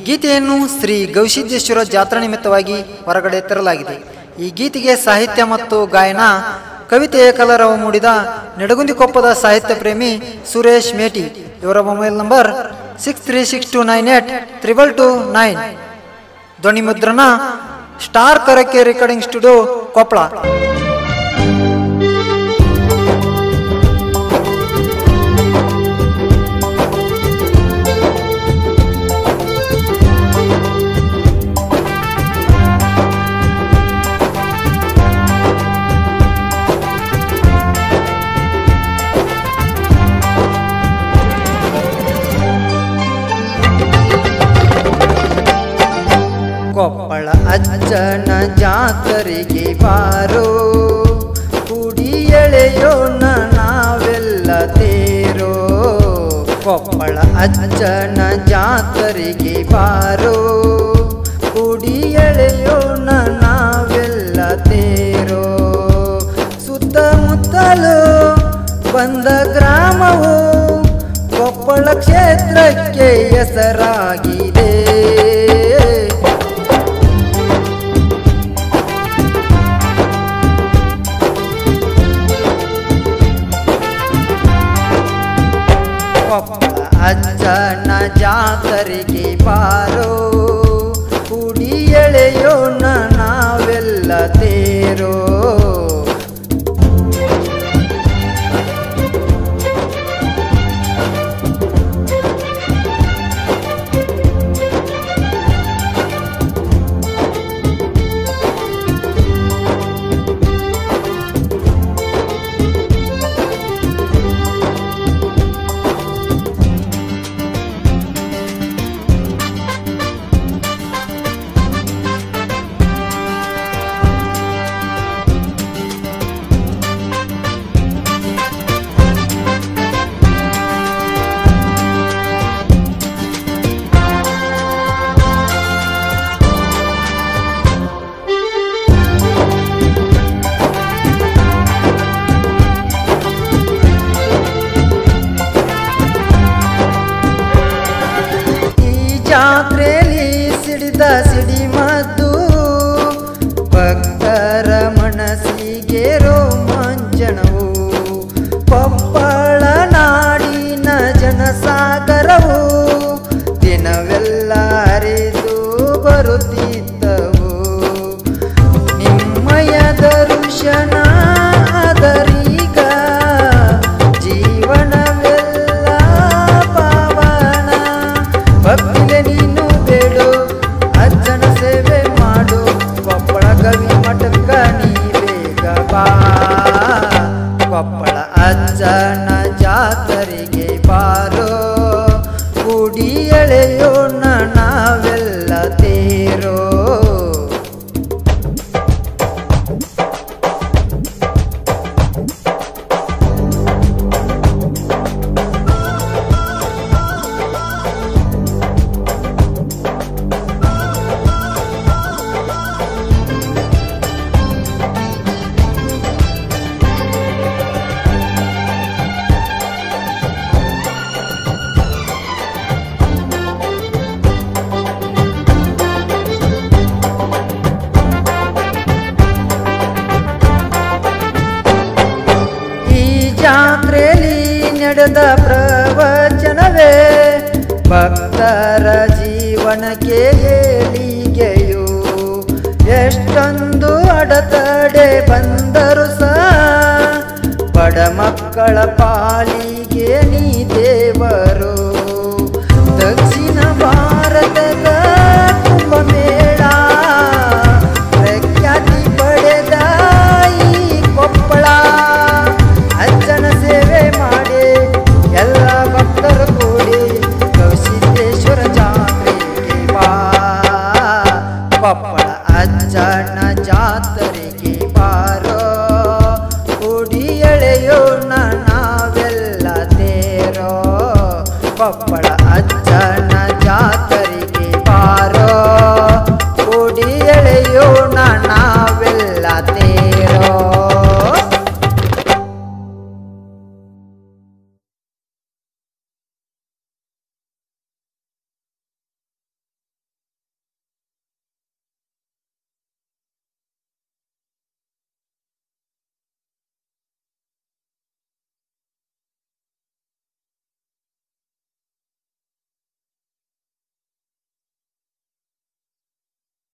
ಗೀತೆಯನ್ನು ಶ್ರೀ ಗವಿಸಿದ್ದೇಶ್ವರ ಜಾತ್ರಾ ನಿಮಿತ್ತವಾಗಿ ಹೊರಗಡೆ ತರಲಾಗಿದೆ. ಈ ಗೀತೆಗೆ ಸಾಹಿತ್ಯ ಮತ್ತು ಗಾಯನ ಕವಿತೆಯ ಕಲರವ ಮೂಡಿದ ನೆಡಗುಂದಿಕೊಪ್ಪದ ಸಾಹಿತ್ಯ ಪ್ರೇಮಿ ಸುರೇಶ್ ಮೇಟಿ. ಇವರ ಮೊಬೈಲ್ ನಂಬರ್ 6362982229. ಧ್ವನಿ ಮುದ್ರಣ ಸ್ಟಾರ್ ಕರಕೆ ರೆಕಾರ್ಡಿಂಗ್ ಸ್ಟುಡಿಯೋ ಕೊಪ್ಪಳ. ಕೊಪ್ಪಳ ಅಜ್ಜನ ಜಾತರೆಗೆ ಬಾರೋ, ಕುಡಿ ಎಳೆಯೋಣ ನಾವೆಲ್ಲ ತೇರೋ. ಕೊಪ್ಪಳ ಅಜ್ಜನ ಜಾತರೆಗೆ ಬಾರೋ, ಕುಡಿ ಎಳೆಯೋಣ ನಾವೆಲ್ಲ ತೇರೋ. ಸುತ್ತಮುತ್ತಲು ಬಂದ ಗ್ರಾಮವು ಕೊಪ್ಪಳ ಕ್ಷೇತ್ರಕ್ಕೆ ಹೆಸರಾಗಿದೆ. ಕೊಪ್ಪಳ ಅಜ್ಜನ ಜಾತರೆಗೆ ಬಾರೋ, ಕುಡಿ ಎಳೆಯೋಣ ನಾವೆಲ್ಲ ತೇರೋ. ಜಾತ್ರೆಯಲ್ಲಿ ಸಿಡಿದ ಸಿಡಿಮದ್ದು ಭಕ್ತರ ಮನಸ್ಸಿಗೆ ರೋಮಾಂಚನವು. ಕೊಪ್ಪಳ ನಾಡಿನ ಜನಸಾಗರವು ದಿನವೆಲ್ಲ ಹರಿದು ಬರುತ್ತಿದ್ದವು. ನಿಮ್ಮಯ ದರ್ಶನ ಆದರೀಗ ಜೀವನವೆಲ್ಲ ಪಾವನ. ಭಕ್ತಿಲೆ ನೀನು ಬೇಡು, ಅಜ್ಜನ ಸೇವೆ ಮಾಡು, ಕೊಪ್ಪಳ ಗವಿ ಮಠಕ್ಕ ನೀ ಬೇಗ ಬಾ. ಕೊಪ್ಪಳ ಅಜ್ಜನ ಜಾತರೆಗೆ ಬಾರೋ, ಕುಡಿ ಎಳೆಯೋಣ ನಾವೆಲ್ಲ ತೇರೋ. ಜಾತ್ರೆಯಲ್ಲಿ ನಡೆದ ಪ್ರವಚನವೇ ಭಕ್ತರ ಜೀವನಕ್ಕೆ ಏಳಿಗೆಯು. ಎಷ್ಟೊಂದು ಅಡೆತಡೆ ಬಂದರು ಸಹ ಬಡ ಮಕ್ಕಳ ಪಾಲಿಗೆ ನೀ ದೇವರು. ದಕ್ಷಿಣ ಭಾರತದ ಕುಂಭಮೇಳ ಪ್ರಖ್ಯಾತಿ ಪಡೆದ ಈ ಕೊಪ್ಪಳ ಅಜ್ಜನ ಸೇವೆ ಮಾಡಿ ಎಲ್ಲ ಭಕ್ತರು ಕೂಡಿ ಗವಿಸಿದ್ದೇಶ್ವರ ಜಾತ್ರೆಗೆ ಬಾ. ಕೊಪ್ಪಳ ಅಜ್ಜನ ಜಾತ್ರೆಗೆ ಬಾರೋ, ಕುಡಿ ಎಳೆಯೋಣ ನಾವೆಲ್ಲ ತೇರೋ. ಕೊಪ್ಪಳ ಅಜ್ಜನ ಜಾತ್ರೆ